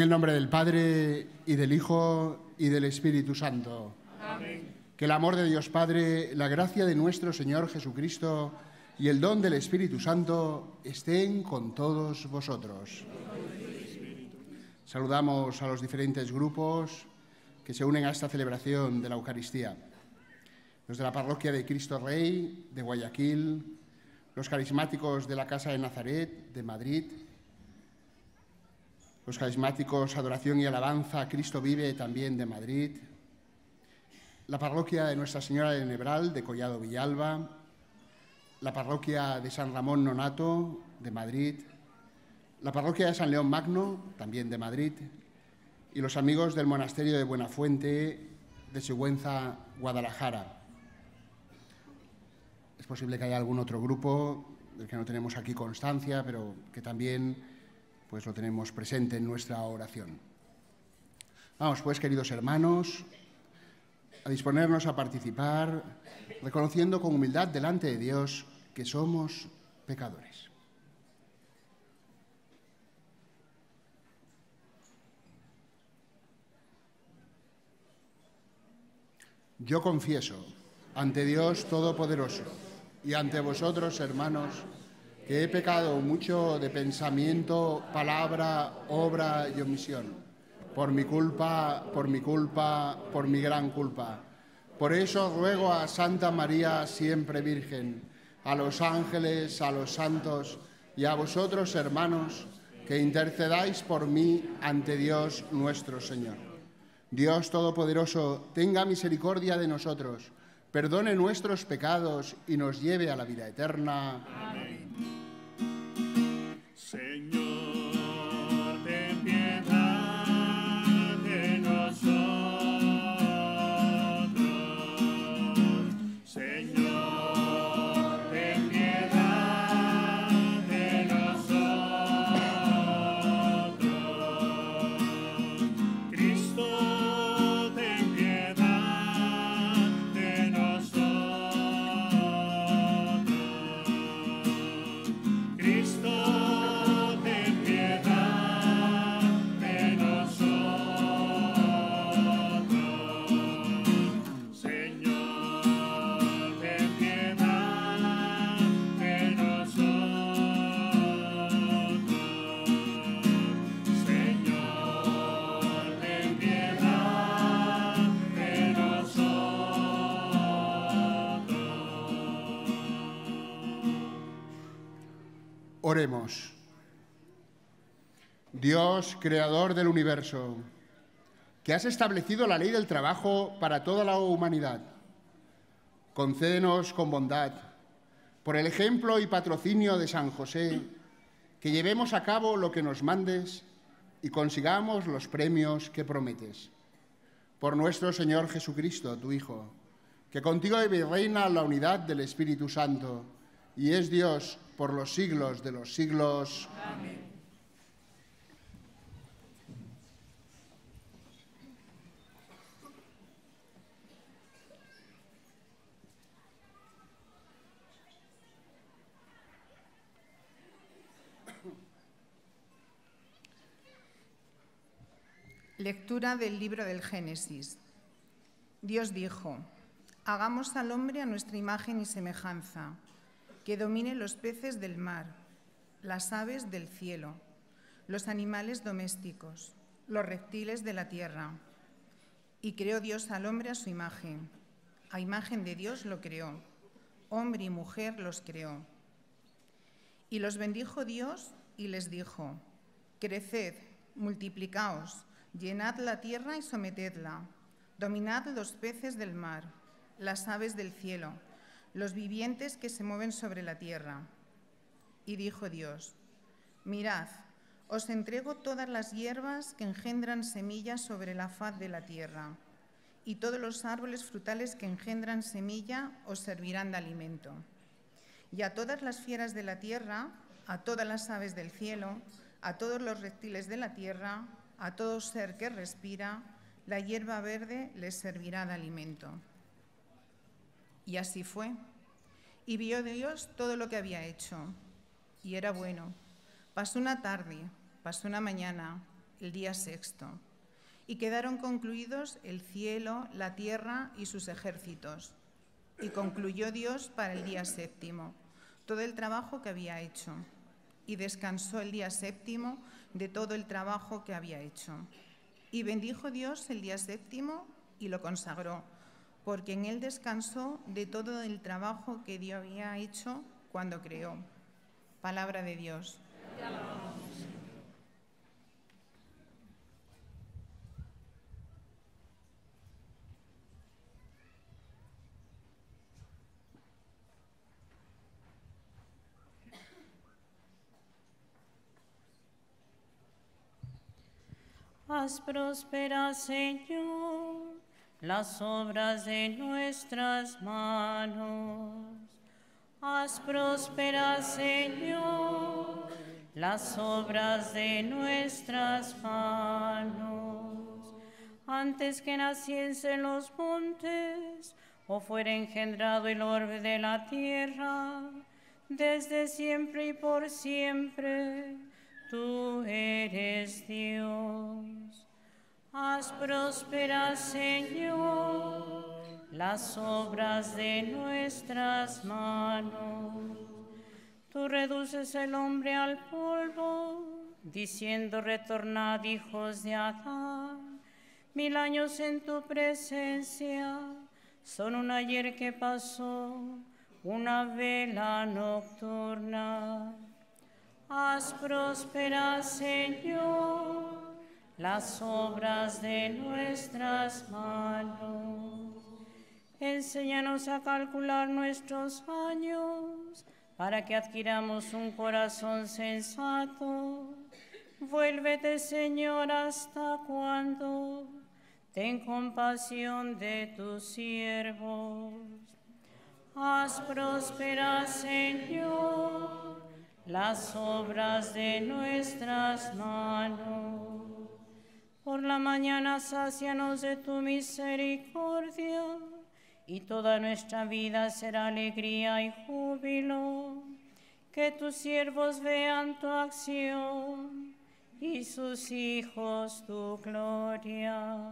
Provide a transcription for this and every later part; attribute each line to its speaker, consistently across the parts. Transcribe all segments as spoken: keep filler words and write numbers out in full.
Speaker 1: el nombre del Padre, y del Hijo, y del Espíritu Santo.
Speaker 2: Amén.
Speaker 1: Que el amor de Dios Padre, la gracia de nuestro Señor Jesucristo y el don del Espíritu Santo estén con todos vosotros. Saludamos a los diferentes grupos que se unen a esta celebración de la Eucaristía. Los de la Parroquia de Cristo Rey de Guayaquil, los carismáticos de la Casa de Nazaret de Madrid, los carismáticos Adoración y Alabanza a Cristo Vive también de Madrid, la Parroquia de Nuestra Señora de Nebral de Collado Villalba, la Parroquia de San Ramón Nonato de Madrid, la Parroquia de San León Magno también de Madrid y los amigos del Monasterio de Buenafuente de Sigüenza, Guadalajara. Es posible que haya algún otro grupo del que no tenemos aquí constancia, pero que también pues, lo tenemos presente en nuestra oración. Vamos pues, queridos hermanos, a disponernos a participar, reconociendo con humildad delante de Dios que somos pecadores. Yo confieso ante Dios Todopoderoso y ante vosotros, hermanos, que he pecado mucho de pensamiento, palabra, obra y omisión, por mi culpa, por mi culpa, por mi gran culpa. Por eso ruego a Santa María, siempre Virgen, a los ángeles, a los santos y a vosotros, hermanos, que intercedáis por mí ante Dios nuestro Señor. Dios Todopoderoso, tenga misericordia de nosotros, perdone nuestros pecados y nos lleve a la vida eterna.
Speaker 2: Amén. Señor, ten piedad de nosotros. Señor, ten piedad de nosotros. Cristo, ten piedad de nosotros. Cristo, ten piedad de nosotros. Señor, ten piedad de nosotros. Señor, ten piedad de nosotros.
Speaker 1: Oremos. Dios, creador del universo, que has establecido la ley del trabajo para toda la humanidad, concédenos con bondad, por el ejemplo y patrocinio de San José, que llevemos a cabo lo que nos mandes y consigamos los premios que prometes. Por nuestro Señor Jesucristo, tu Hijo, que contigo vive y reina la unidad del Espíritu Santo, y es Dios por los siglos de los siglos.
Speaker 2: Amén.
Speaker 3: Lectura del libro del Génesis. Dios dijo: hagamos al hombre a nuestra imagen y semejanza, que domine los peces del mar, las aves del cielo, los animales domésticos, los reptiles de la tierra. Y creó Dios al hombre a su imagen. A imagen de Dios lo creó, hombre y mujer los creó. Y los bendijo Dios y les dijo: creced, multiplicaos, llenad la tierra y sometedla, dominad los peces del mar, las aves del cielo, los vivientes que se mueven sobre la tierra. Y dijo Dios: mirad, os entrego todas las hierbas que engendran semillas sobre la faz de la tierra, y todos los árboles frutales que engendran semilla os servirán de alimento. Y a todas las fieras de la tierra, a todas las aves del cielo, a todos los reptiles de la tierra, a todo ser que respira, la hierba verde les servirá de alimento. Y así fue. Y vio Dios todo lo que había hecho, y era bueno. Pasó una tarde, pasó una mañana, el día sexto. Y quedaron concluidos el cielo, la tierra y sus ejércitos. Y concluyó Dios para el día séptimo todo el trabajo que había hecho. Y descansó el día séptimo de todo el trabajo que había hecho. Y bendijo Dios el día séptimo y lo consagró, porque en él descansó de todo el trabajo que Dios había hecho cuando creó. Palabra de Dios.
Speaker 4: Haz prósperas, Señor, las obras de nuestras manos. Haz prósperas, Señor, las obras de nuestras manos. Antes que naciesen los montes, o fuera engendrado el orbe de la tierra, desde siempre y por siempre, tú eres Dios. Haz prósperas, Señor, las obras de nuestras manos. Tú reduces el hombre al polvo, diciendo: retornad, hijos de Adán. Mil años en tu presencia son un ayer que pasó, una vela nocturna. Haz prósperas, Señor, las obras de nuestras manos. Enséñanos a calcular nuestros años, para que adquiramos un corazón sensato. Vuélvete, Señor, ¿hasta cuándo? Ten compasión de tus siervos. Haz prósperas, Señor, las obras de nuestras manos. Por la mañana sácianos de tu misericordia, y toda nuestra vida será alegría y júbilo. Que tus siervos vean tu acción, y sus hijos tu gloria.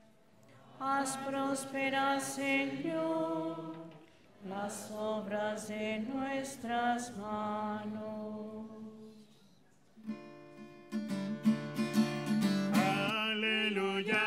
Speaker 4: Haz prósperas, Señor, las obras de nuestras manos.
Speaker 2: Aleluya.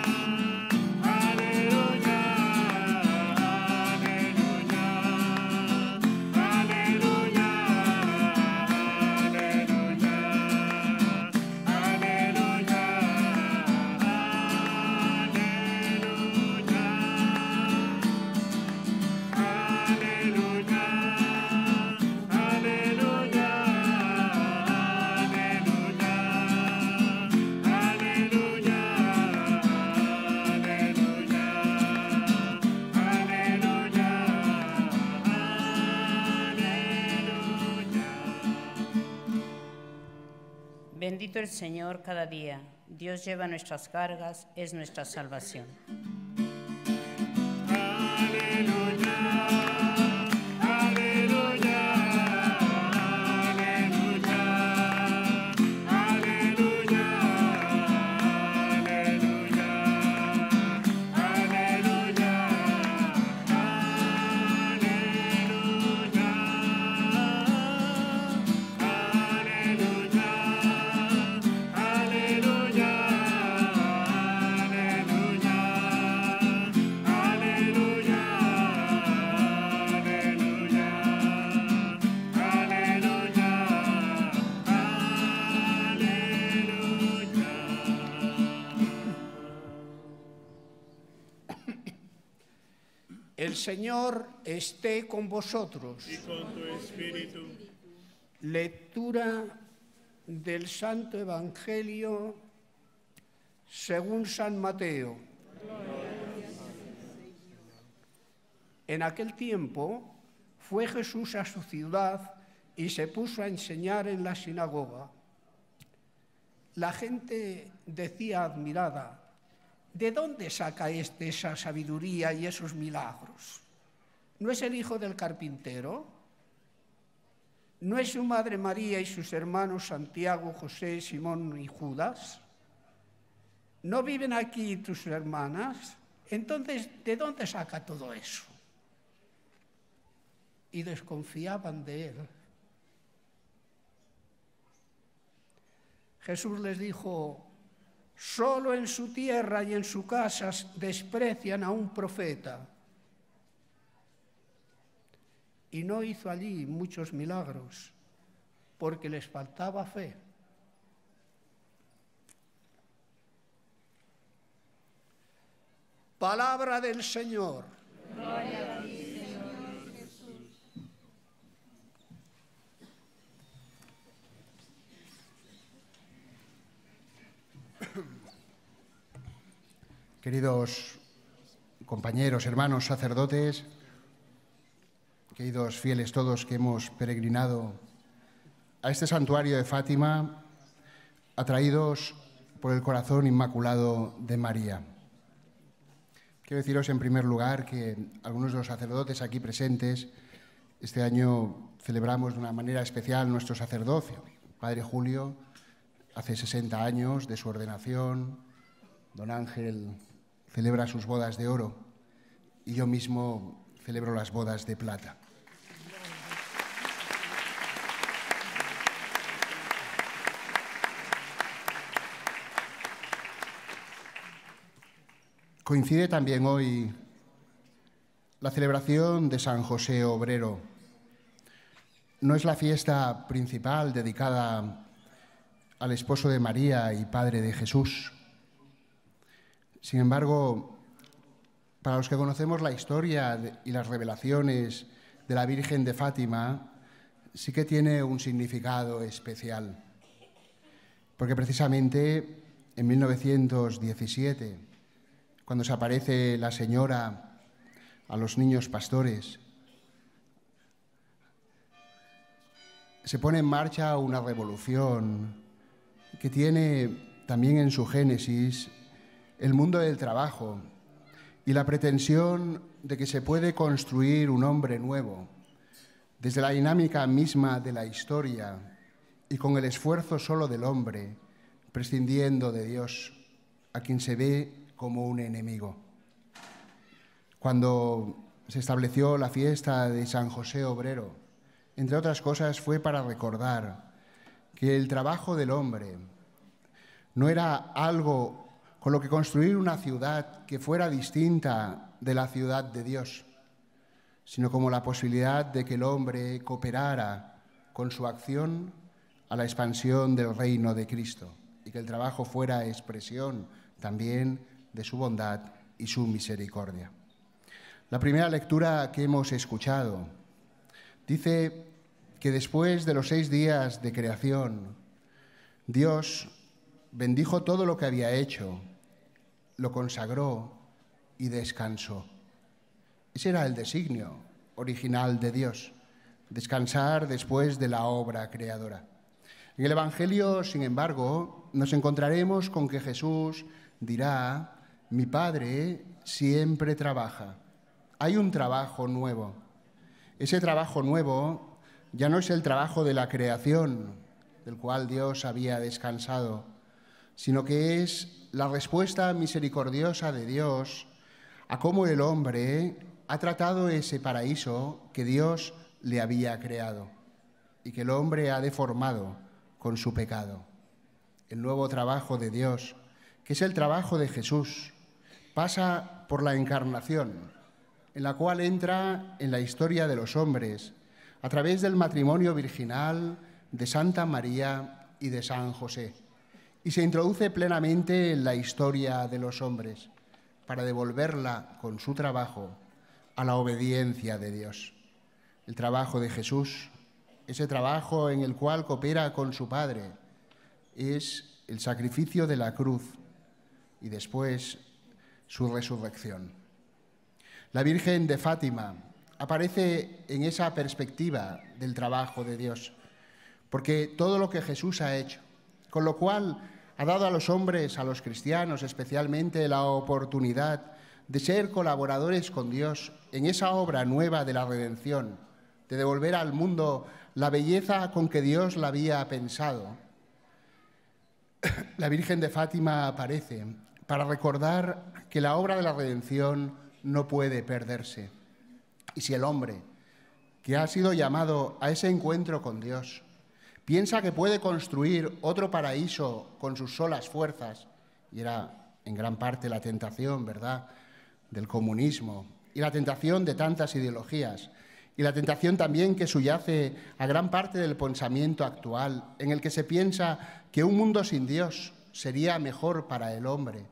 Speaker 4: Bendito el Señor cada día. Dios lleva nuestras cargas, es nuestra salvación.
Speaker 2: Aleluya.
Speaker 5: El Señor esté con vosotros.
Speaker 2: Y con tu espíritu.
Speaker 5: Lectura del Santo Evangelio según San Mateo. En aquel tiempo fue Jesús a su ciudad y se puso a enseñar en la sinagoga. La gente decía admirada: ¿de dónde saca éste esa sabiduría y esos milagros? ¿No es el hijo del carpintero? ¿No es su madre María y sus hermanos Santiago, José, Simón y Judas? ¿no viven aquí tus hermanas? Entonces, ¿de dónde saca todo eso? Y desconfiaban de él. Jesús les dijo: solo en su tierra y en su casa desprecian a un profeta. Y no hizo allí muchos milagros, porque les faltaba fe. Palabra del Señor.
Speaker 6: Gloria a ti, Señor Jesús.
Speaker 1: Queridos compañeros, hermanos, sacerdotes, queridos fieles todos que hemos peregrinado a este santuario de Fátima, atraídos por el corazón inmaculado de María. Quiero deciros en primer lugar que algunos de los sacerdotes aquí presentes este año celebramos de una manera especial nuestro sacerdocio. Padre Julio, hace sesenta años de su ordenación, don Ángel celebra sus bodas de oro y yo mismo celebro las bodas de plata. Coincide también hoy la celebración de San José Obrero. No es la fiesta principal dedicada al esposo de María y padre de Jesús. Sin embargo, para los que conocemos la historia y las revelaciones de la Virgen de Fátima, sí que tiene un significado especial. Porque precisamente en mil novecientos diecisiete, cuando se aparece la Señora a los niños pastores, se pone en marcha una revolución que tiene también en su génesis el mundo del trabajo y la pretensión de que se puede construir un hombre nuevo desde la dinámica misma de la historia y con el esfuerzo solo del hombre, prescindiendo de Dios, a quien se ve como un enemigo. Cuando se estableció la fiesta de San José Obrero, entre otras cosas, fue para recordar que el trabajo del hombre no era algo con lo que construir una ciudad que fuera distinta de la ciudad de Dios, sino como la posibilidad de que el hombre cooperara con su acción a la expansión del reino de Cristo y que el trabajo fuera expresión también de su bondad y su misericordia. La primera lectura que hemos escuchado dice que después de los seis días de creación, Dios bendijo todo lo que había hecho, lo consagró y descansó. Ese era el designio original de Dios, descansar después de la obra creadora. En el Evangelio, sin embargo, nos encontraremos con que Jesús dirá: mi Padre siempre trabaja. Hay un trabajo nuevo. Ese trabajo nuevo ya no es el trabajo de la creación, del cual Dios había descansado, sino que es la respuesta misericordiosa de Dios a cómo el hombre ha tratado ese paraíso que Dios le había creado y que el hombre ha deformado con su pecado. El nuevo trabajo de Dios, que es el trabajo de Jesús, pasa por la encarnación, en la cual entra en la historia de los hombres a través del matrimonio virginal de Santa María y de San José, y se introduce plenamente en la historia de los hombres para devolverla con su trabajo a la obediencia de Dios. El trabajo de Jesús, ese trabajo en el cual coopera con su Padre, es el sacrificio de la cruz y después su resurrección. La Virgen de Fátima aparece en esa perspectiva del trabajo de Dios, porque todo lo que Jesús ha hecho, con lo cual ha dado a los hombres, a los cristianos especialmente, la oportunidad de ser colaboradores con Dios en esa obra nueva de la redención, de devolver al mundo la belleza con que Dios la había pensado. La Virgen de Fátima aparece para recordar que la obra de la redención no puede perderse. Y si el hombre, que ha sido llamado a ese encuentro con Dios, piensa que puede construir otro paraíso con sus solas fuerzas, y era en gran parte la tentación, ¿verdad?, del comunismo, y la tentación de tantas ideologías, y la tentación también que subyace a gran parte del pensamiento actual, en el que se piensa que un mundo sin Dios sería mejor para el hombre.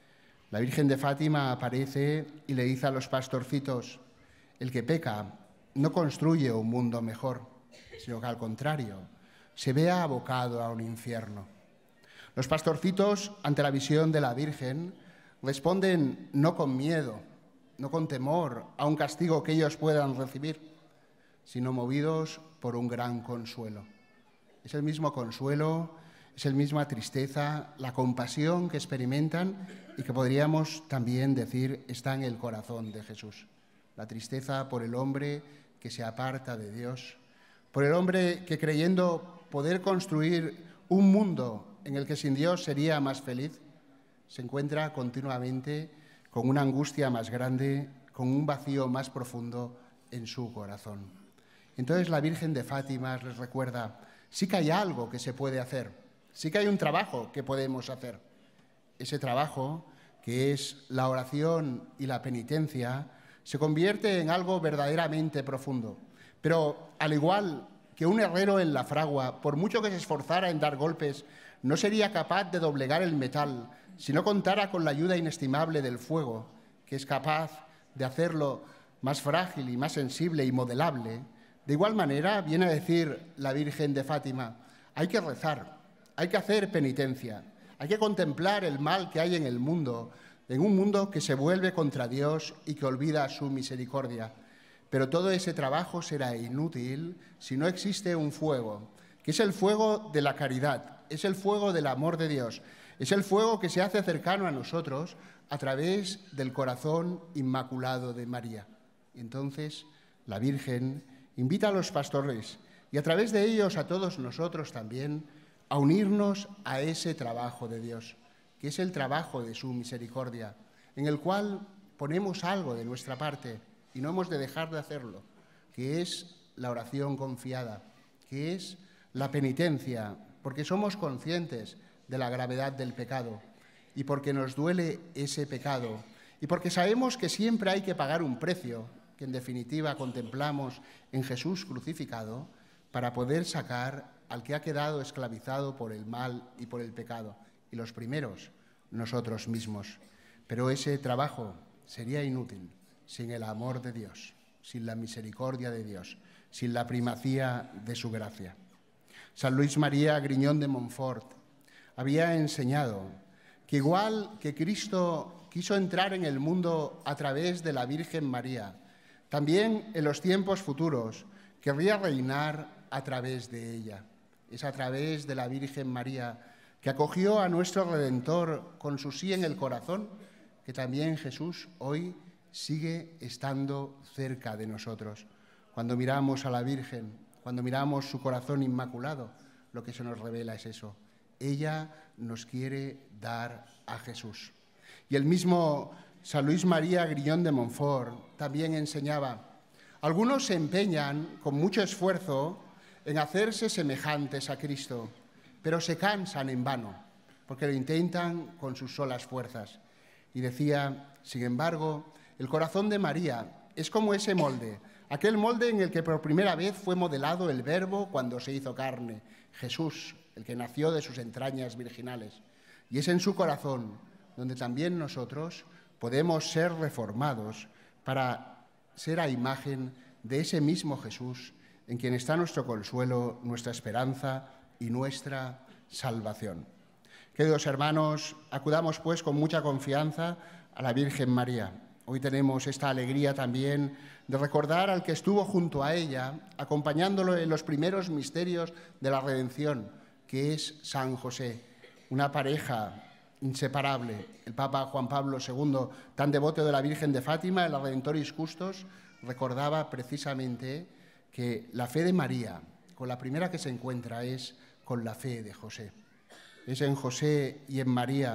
Speaker 1: La Virgen de Fátima aparece y le dice a los pastorcitos: el que peca no construye un mundo mejor, sino que al contrario, se ve abocado a un infierno. Los pastorcitos, ante la visión de la Virgen, responden no con miedo, no con temor a un castigo que ellos puedan recibir, sino movidos por un gran consuelo. Es el mismo consuelo, es la misma tristeza, la compasión que experimentan y que podríamos también decir está en el corazón de Jesús. La tristeza por el hombre que se aparta de Dios, por el hombre que, creyendo poder construir un mundo en el que sin Dios sería más feliz, se encuentra continuamente con una angustia más grande, con un vacío más profundo en su corazón. Entonces la Virgen de Fátima les recuerda: sí que hay algo que se puede hacer, sí que hay un trabajo que podemos hacer. Ese trabajo, que es la oración y la penitencia, se convierte en algo verdaderamente profundo. Pero al igual que un herrero en la fragua, por mucho que se esforzara en dar golpes, no sería capaz de doblegar el metal si no contara con la ayuda inestimable del fuego, que es capaz de hacerlo más frágil y más sensible y modelable. De igual manera, viene a decir la Virgen de Fátima: hay que rezar, hay que hacer penitencia, hay que contemplar el mal que hay en el mundo, en un mundo que se vuelve contra Dios y que olvida su misericordia. Pero todo ese trabajo será inútil si no existe un fuego, que es el fuego de la caridad, es el fuego del amor de Dios, es el fuego que se hace cercano a nosotros a través del corazón inmaculado de María. Y entonces la Virgen invita a los pastores y a través de ellos a todos nosotros también a unirnos a ese trabajo de Dios, que es el trabajo de su misericordia, en el cual ponemos algo de nuestra parte y no hemos de dejar de hacerlo, que es la oración confiada, que es la penitencia, porque somos conscientes de la gravedad del pecado y porque nos duele ese pecado y porque sabemos que siempre hay que pagar un precio, que en definitiva contemplamos en Jesús crucificado, para poder sacar al que ha quedado esclavizado por el mal y por el pecado, y los primeros, nosotros mismos. Pero ese trabajo sería inútil sin el amor de Dios, sin la misericordia de Dios, sin la primacía de su gracia. San Luis María Griñón de Montfort había enseñado que igual que Cristo quiso entrar en el mundo a través de la Virgen María, también en los tiempos futuros querría reinar a través de ella. Es a través de la Virgen María, que acogió a nuestro Redentor con su sí en el corazón, que también Jesús hoy sigue estando cerca de nosotros. Cuando miramos a la Virgen, cuando miramos su corazón inmaculado, lo que se nos revela es eso. Ella nos quiere dar a Jesús. Y el mismo San Luis María Griñón de Montfort también enseñaba: algunos se empeñan con mucho esfuerzo en hacerse semejantes a Cristo, pero se cansan en vano, porque lo intentan con sus solas fuerzas. Y decía: sin embargo, el corazón de María es como ese molde, aquel molde en el que por primera vez fue modelado el Verbo cuando se hizo carne, Jesús, el que nació de sus entrañas virginales. Y es en su corazón donde también nosotros podemos ser reformados para ser a imagen de ese mismo Jesús, en quien está nuestro consuelo, nuestra esperanza y nuestra salvación. Queridos hermanos, acudamos pues con mucha confianza a la Virgen María. Hoy tenemos esta alegría también de recordar al que estuvo junto a ella, acompañándolo en los primeros misterios de la redención, que es San José, una pareja inseparable. El Papa Juan Pablo segundo, tan devoto de la Virgen de Fátima, el Redentoris Custos, recordaba precisamente que la fe de María, con la primera que se encuentra, es con la fe de José. Es en José y en María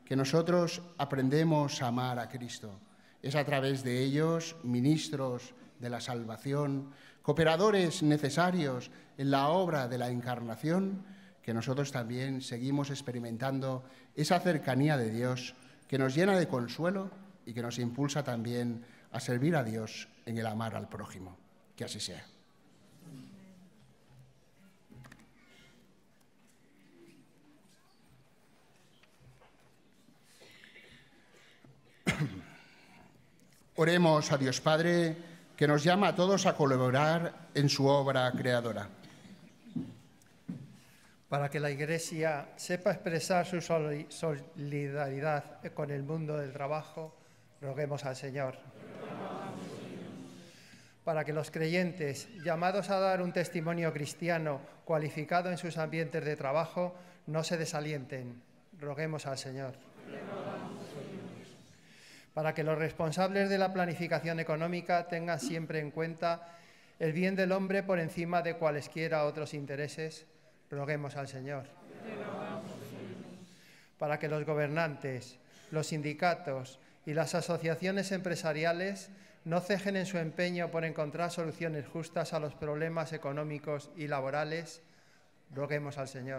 Speaker 1: que nosotros aprendemos a amar a Cristo. Es a través de ellos, ministros de la salvación, cooperadores necesarios en la obra de la encarnación, que nosotros también seguimos experimentando esa cercanía de Dios que nos llena de consuelo y que nos impulsa también a servir a Dios en el amar al prójimo. Que así sea. Oremos a Dios Padre, que nos llama a todos a colaborar en su obra creadora.
Speaker 7: Para que la Iglesia sepa expresar su solidaridad con el mundo del trabajo, roguemos al Señor. Para que los creyentes, llamados a dar un testimonio cristiano cualificado en sus ambientes de trabajo, no se desalienten, roguemos al Señor. Para que los responsables de la planificación económica tengan siempre en cuenta el bien del hombre por encima de cualesquiera otros intereses, roguemos al Señor. Para que los gobernantes, los sindicatos y las asociaciones empresariales no cejen en su empeño por encontrar soluciones justas a los problemas económicos y laborales, roguemos al Señor.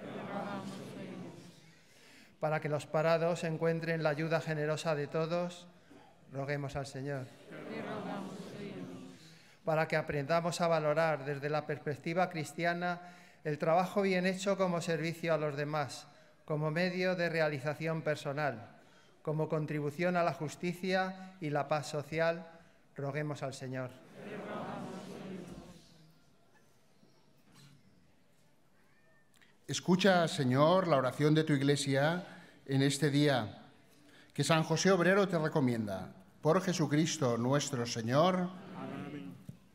Speaker 7: Para que los parados encuentren la ayuda generosa de todos, roguemos al Señor. Para que aprendamos a valorar desde la perspectiva cristiana el trabajo bien hecho como servicio a los demás, como medio de realización personal, como contribución a la justicia y la paz social, roguemos al Señor.
Speaker 1: Escucha, Señor, la oración de tu Iglesia en este día que San José Obrero te recomienda. Por Jesucristo nuestro Señor.
Speaker 2: Amén.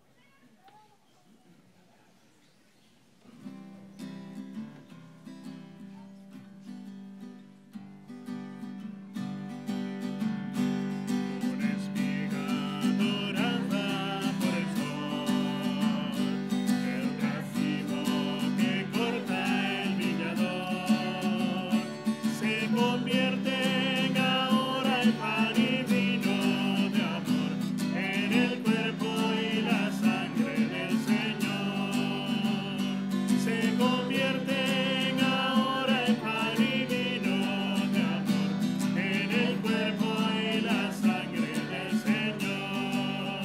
Speaker 2: Una espiga dorada por el sol, el racimo que corta el viñador, se convierte en ahora en pan y vino de amor, en el cuerpo y la sangre del Señor. Se convierte en ahora en pan y vino de amor, en el cuerpo y la sangre del Señor.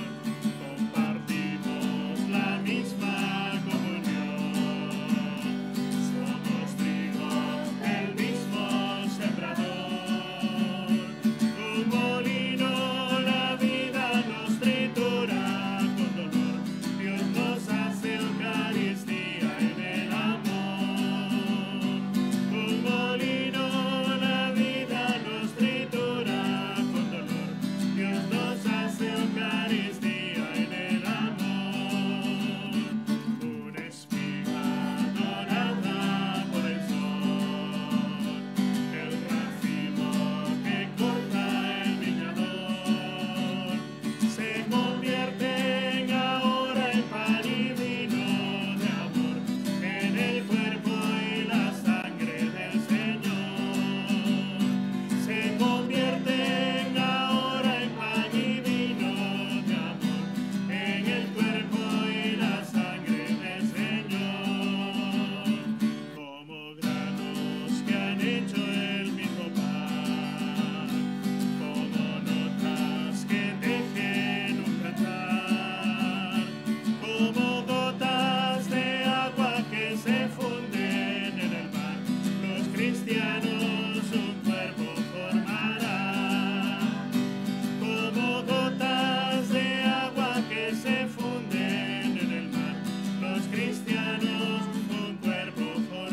Speaker 2: Compartimos la misma comunión, somos trigo del mismo sembrador. Un molino la vida nos tritura con dolor, Dios nos hace Eucaristía en el amor. Un molino la vida nos tritura con dolor, Dios nos hace Eucaristía en el amor. Una espiga dorada por el sol, el racimo que corta el viñador, se convierte en ahora en pan y vino de amor, en el cuerpo y la sangre del Señor. Se convierte en ahora en pan y vino de amor, en el cuerpo y la sangre del Señor. Como granos que han hecho el mismo pan, como notas que tejen un cantar, como gotas de agua que se funden en el mar, los cristianos un cuerpo formarán. Como gotas de agua que se funden en el mar, los cristianos un cuerpo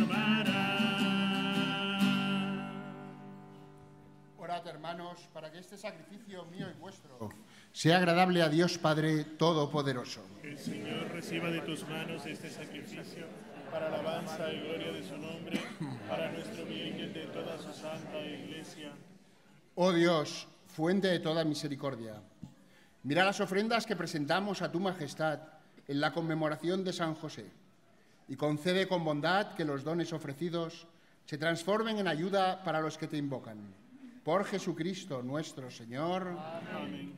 Speaker 2: formarán.
Speaker 1: Orad, hermanos, para que este sacrificio mío y vuestro sea agradable a Dios Padre Todopoderoso.
Speaker 2: Que el Señor reciba de tus manos este sacrificio para alabanza y gloria de su nombre, para nuestro bien y el de toda su santa Iglesia.
Speaker 1: Oh Dios, fuente de toda misericordia, mira las ofrendas que presentamos a tu majestad en la conmemoración de San José y concede con bondad que los dones ofrecidos se transformen en ayuda para los que te invocan. Por Jesucristo nuestro Señor.
Speaker 2: Amén.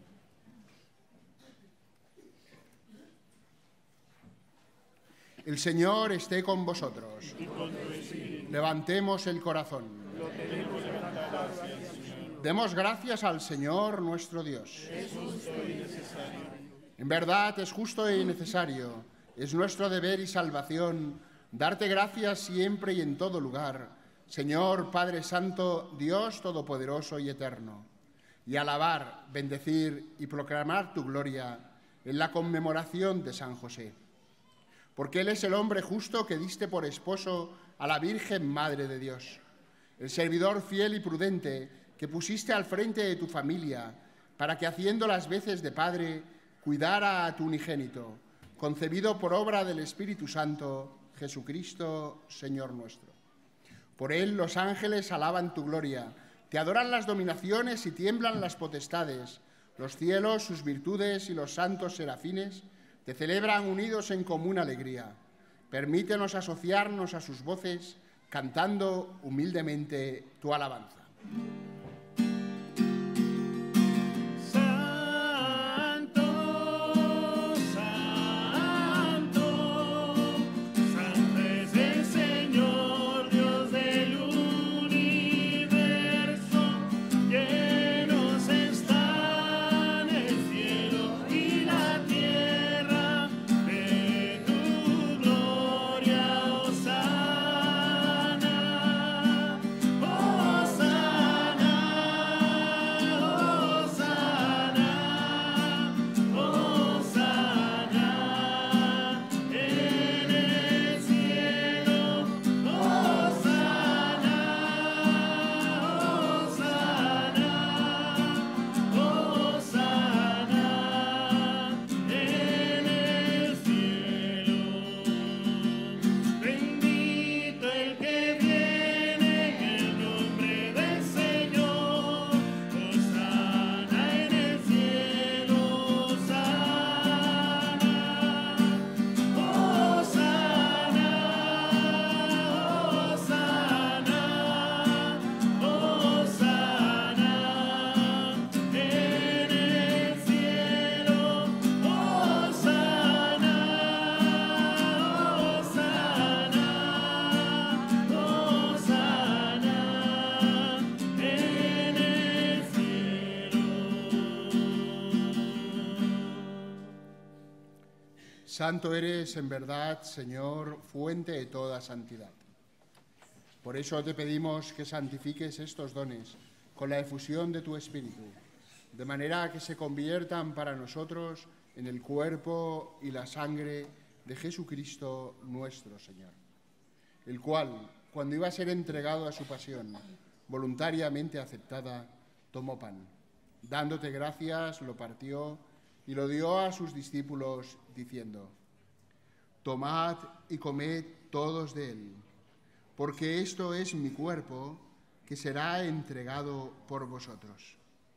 Speaker 1: El Señor esté con vosotros.
Speaker 2: Y con tu espíritu.
Speaker 1: Levantemos el corazón.
Speaker 2: Lo tenemos levantado hacia el Señor.
Speaker 1: Demos gracias al Señor nuestro Dios.
Speaker 2: Es justo y necesario.
Speaker 1: En verdad es justo y necesario, es nuestro deber y salvación darte gracias siempre y en todo lugar, Señor Padre Santo, Dios Todopoderoso y Eterno, y alabar, bendecir y proclamar tu gloria en la conmemoración de San José. Porque Él es el hombre justo que diste por esposo a la Virgen Madre de Dios, el servidor fiel y prudente que pusiste al frente de tu familia, para que haciendo las veces de padre, cuidara a tu unigénito, concebido por obra del Espíritu Santo, Jesucristo, Señor nuestro. Por Él los ángeles alaban tu gloria, te adoran las dominaciones y tiemblan las potestades, los cielos, sus virtudes y los santos serafines te celebran unidos en común alegría. Permítenos asociarnos a sus voces, cantando humildemente tu alabanza. Santo eres, en verdad, Señor, fuente de toda santidad. Por eso te pedimos que santifiques estos dones con la efusión de tu Espíritu, de manera que se conviertan para nosotros en el cuerpo y la sangre de Jesucristo nuestro Señor, el cual, cuando iba a ser entregado a su pasión, voluntariamente aceptada, tomó pan. Dándote gracias, lo partió y lo dio a sus discípulos, diciendo: tomad y comed todos de él, porque esto es mi cuerpo, que será entregado por vosotros.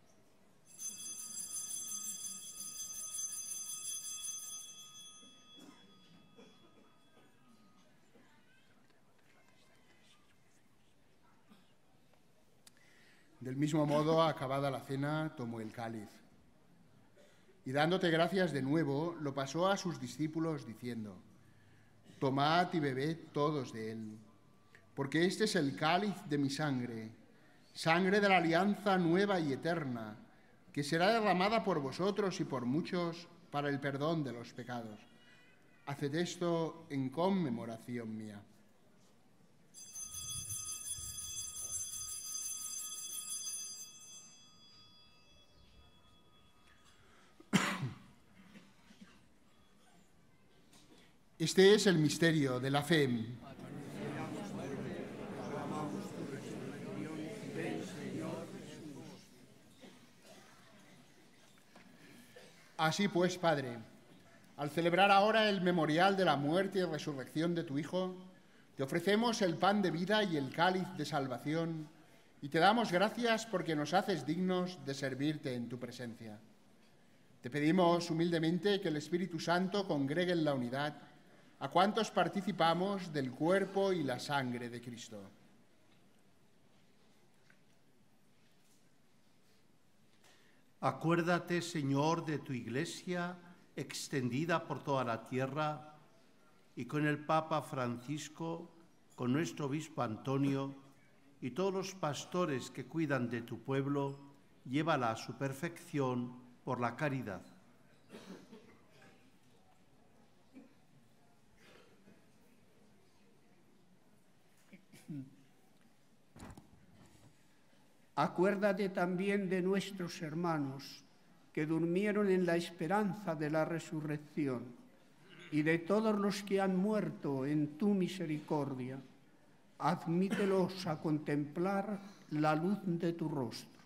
Speaker 1: Del mismo modo, acabada la cena, tomó el cáliz y, dándote gracias de nuevo, lo pasó a sus discípulos, diciendo: tomad y bebed todos de él, porque este es el cáliz de mi sangre, sangre de la alianza nueva y eterna, que será derramada por vosotros y por muchos para el perdón de los pecados. Haced esto en conmemoración mía. Este es el misterio de la fe. Así pues, Padre, al celebrar ahora el memorial de la muerte y resurrección de tu Hijo, te ofrecemos el pan de vida y el cáliz de salvación, y te damos gracias porque nos haces dignos de servirte en tu presencia. Te pedimos humildemente que el Espíritu Santo congregue en la unidad a cuantos participamos del cuerpo y la sangre de Cristo.
Speaker 8: Acuérdate, Señor, de tu Iglesia extendida por toda la tierra y con el Papa Francisco, con nuestro obispo Antonio y todos los pastores que cuidan de tu pueblo, llévala a su perfección por la caridad.
Speaker 5: Acuérdate también de nuestros hermanos que durmieron en la esperanza de la resurrección y de todos los que han muerto en tu misericordia. Admítelos a contemplar la luz de tu rostro.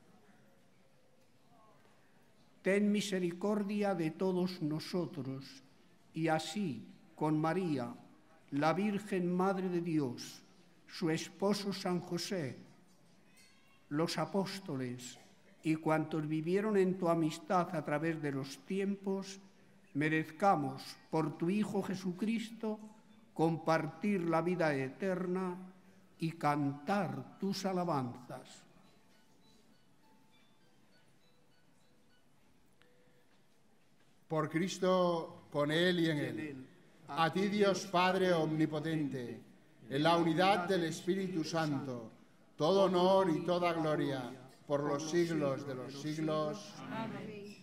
Speaker 5: Ten misericordia de todos nosotros y así, con María, la Virgen Madre de Dios, su esposo San José, los apóstoles y cuantos vivieron en tu amistad a través de los tiempos, merezcamos por tu Hijo Jesucristo compartir la vida eterna y cantar tus alabanzas.
Speaker 1: Por Cristo, con Él y en Él. A ti, Dios Padre omnipotente, en la unidad del Espíritu Santo, todo honor y toda gloria por los siglos de los siglos. Amén.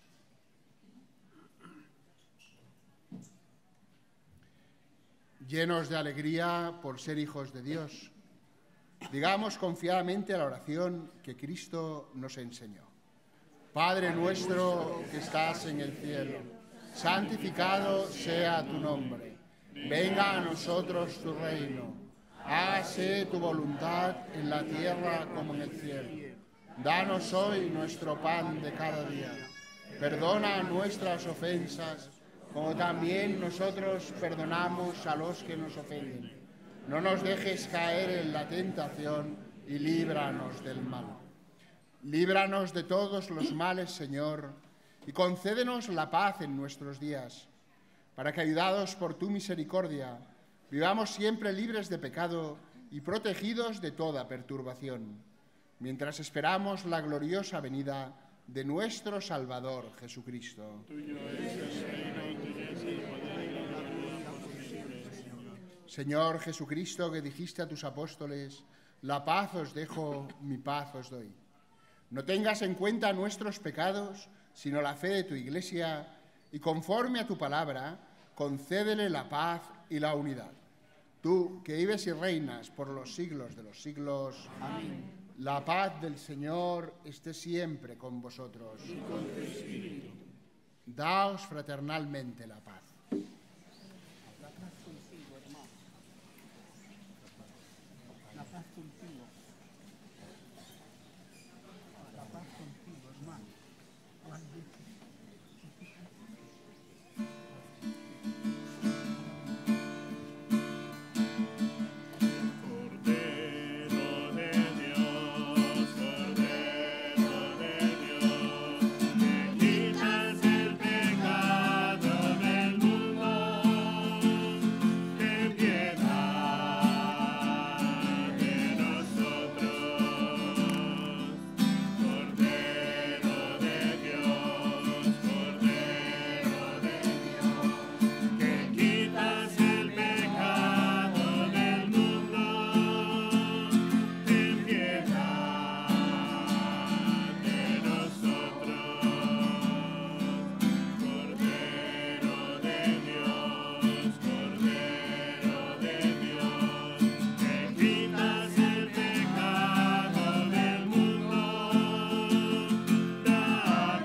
Speaker 1: Llenos de alegría por ser hijos de Dios, digamos confiadamente la oración que Cristo nos enseñó. Padre nuestro que estás en el cielo, santificado sea tu nombre. Venga a nosotros tu reino. Hágase tu voluntad en la tierra como en el cielo. Danos hoy nuestro pan de cada día. Perdona nuestras ofensas, como también nosotros perdonamos a los que nos ofenden. No nos dejes caer en la tentación y líbranos del mal. Líbranos de todos los males, Señor, y concédenos la paz en nuestros días, para que, ayudados por tu misericordia, vivamos siempre libres de pecado y protegidos de toda perturbación, mientras esperamos la gloriosa venida de nuestro Salvador Jesucristo.
Speaker 2: Tuyo es el reino, tuyo es el poder y la gloria por siempre, Señor.
Speaker 1: Señor Jesucristo, que dijiste a tus apóstoles, la paz os dejo, mi paz os doy. No tengas en cuenta nuestros pecados, sino la fe de tu Iglesia, y conforme a tu palabra, concédele la paz y la unidad. Tú, que vives y reinas por los siglos de los siglos. Amén. La paz del Señor esté siempre con vosotros. Y con tu espíritu. Daos fraternalmente la paz.
Speaker 5: La paz contigo, hermano. La paz contigo. La paz contigo, hermano.
Speaker 2: Cordero de Dios, Cordero de Dios, que quitas el pecado del mundo, ten piedad de nosotros. Cordero de Dios, Cordero de Dios, que quitas el pecado del mundo, ten piedad de nosotros. Cordero de Dios, Cordero de Dios, que quitas el pecado del mundo, danos la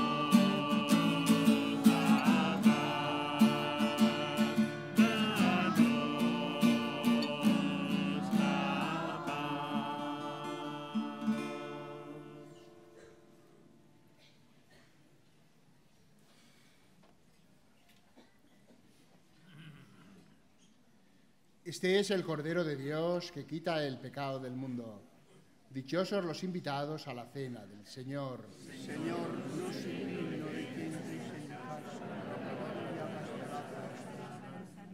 Speaker 1: Este es el Cordero de Dios que quita el pecado del mundo. Dichosos los invitados a la cena del Señor.
Speaker 5: Señor, no soy digno de que entres en mi casa, pero que hagas palabras.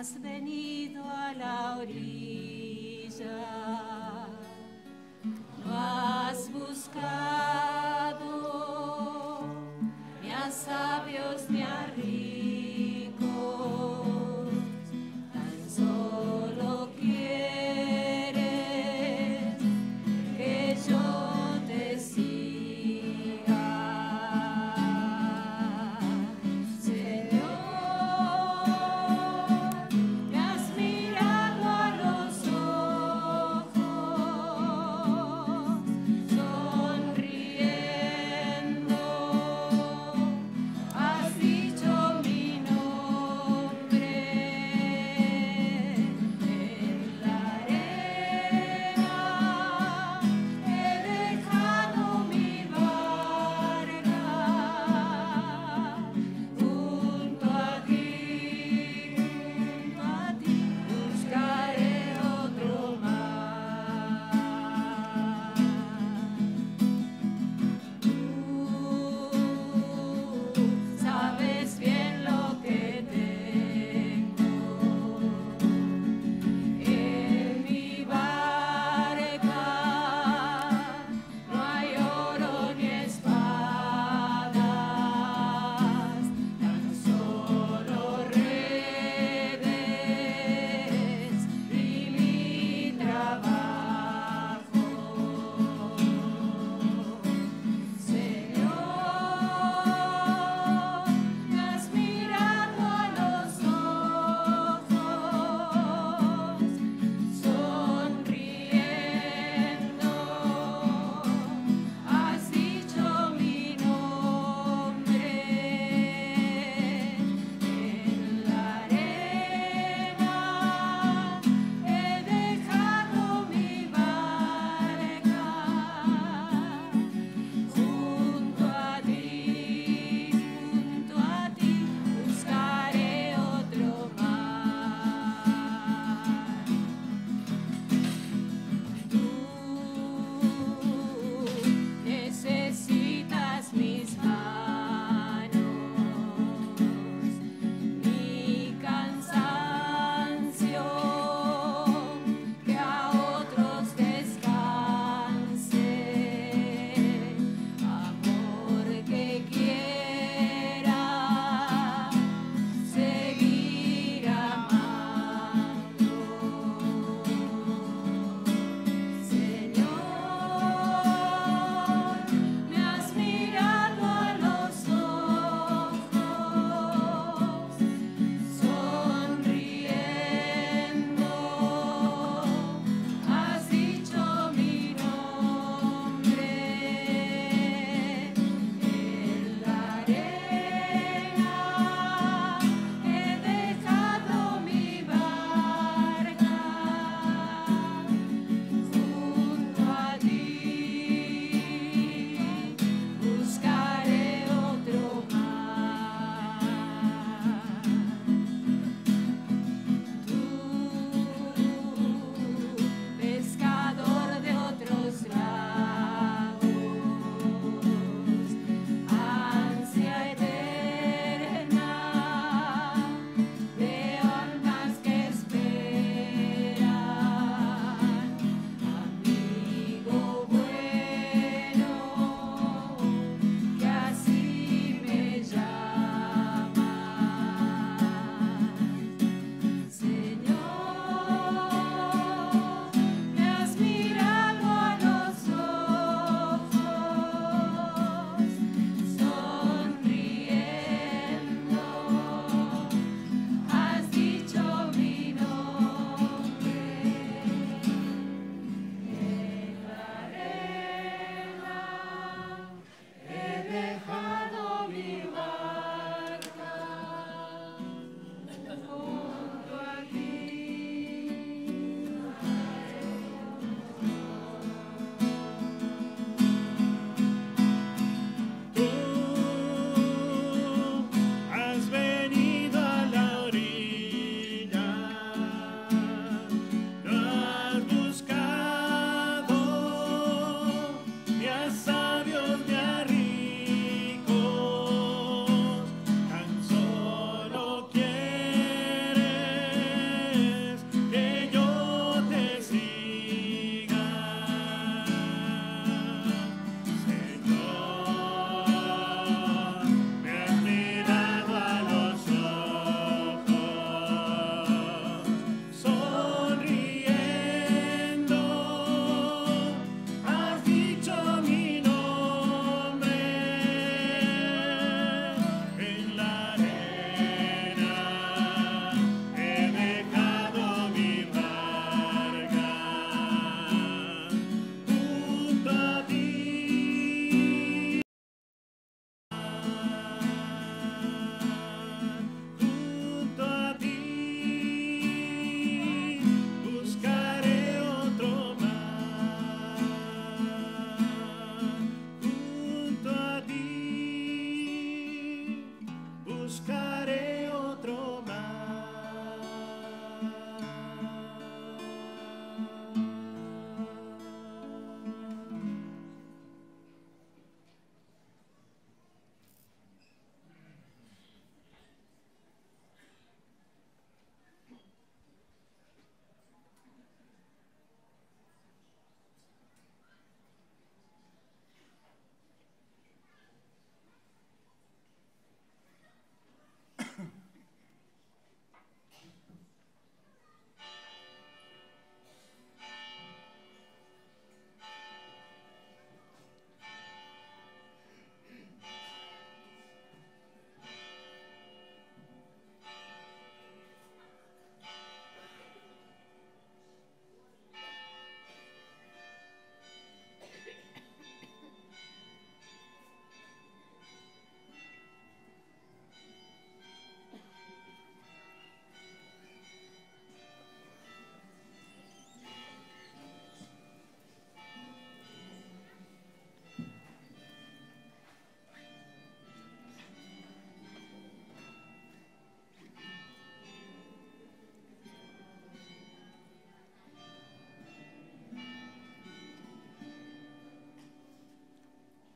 Speaker 6: has venido a la orilla, no has buscado ni a sabios ni a ricos, tan solo quieres que yo te siga. Señor, me has mirado a los ojos, sonriendo, has dicho mi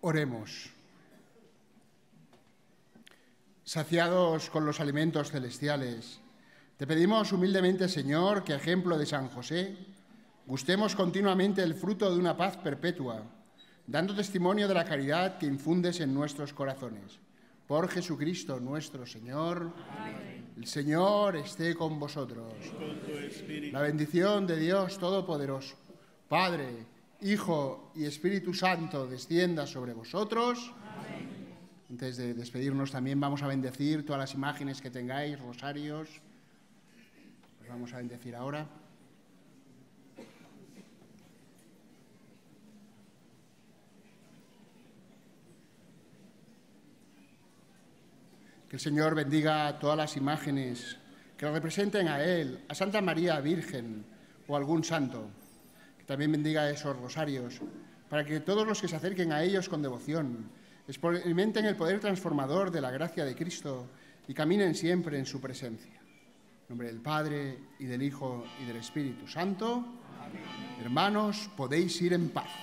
Speaker 1: Oremos. Saciados con los alimentos celestiales, te pedimos humildemente, Señor, que a ejemplo de San José, gustemos continuamente el fruto de una paz perpetua, dando testimonio de la caridad que infundes en nuestros corazones. Por Jesucristo nuestro Señor. Amén. El Señor esté con vosotros.
Speaker 2: Con tu espíritu.
Speaker 1: La bendición de Dios Todopoderoso, Padre, Hijo y Espíritu Santo, descienda sobre vosotros. Amén. Antes de despedirnos también vamos a bendecir todas las imágenes que tengáis, rosarios. Los vamos a bendecir ahora. Que el Señor bendiga todas las imágenes que representen a Él, a Santa María Virgen o algún santo. Que también bendiga esos rosarios, para que todos los que se acerquen a ellos con devoción experimenten el poder transformador de la gracia de Cristo y caminen siempre en su presencia. En nombre del Padre, y del Hijo, y del Espíritu Santo. Amén. Hermanos, podéis ir en paz.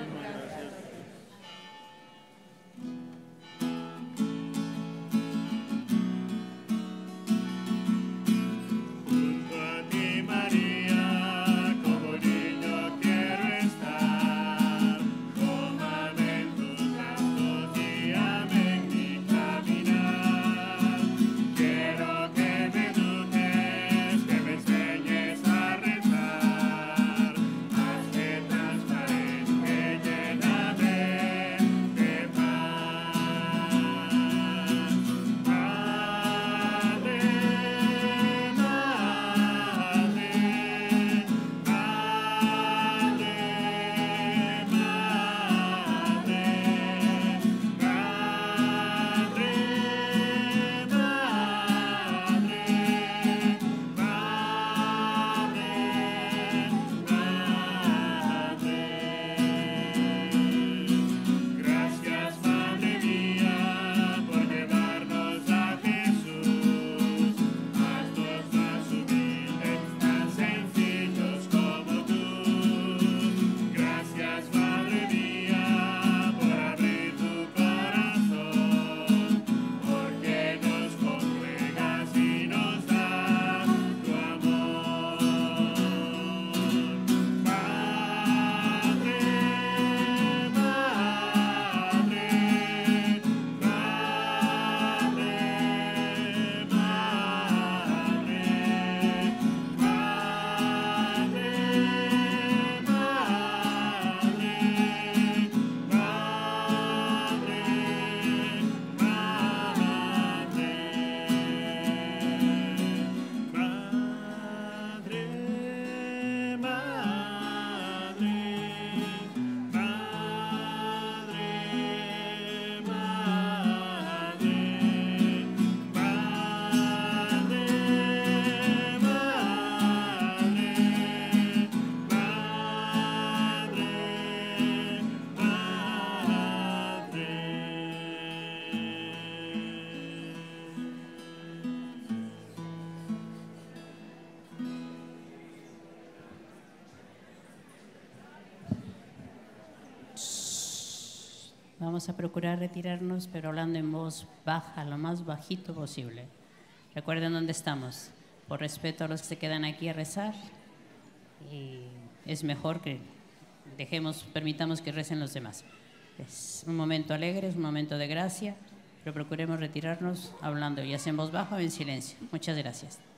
Speaker 4: Vamos a procurar retirarnos, pero hablando en voz baja, lo más bajito posible. Recuerden dónde estamos. Por respeto a los que se quedan aquí a rezar, y es mejor que dejemos, permitamos que recen los demás. Es un momento alegre, es un momento de gracia, pero procuremos retirarnos hablando, ya sea en voz baja o en silencio. Muchas gracias.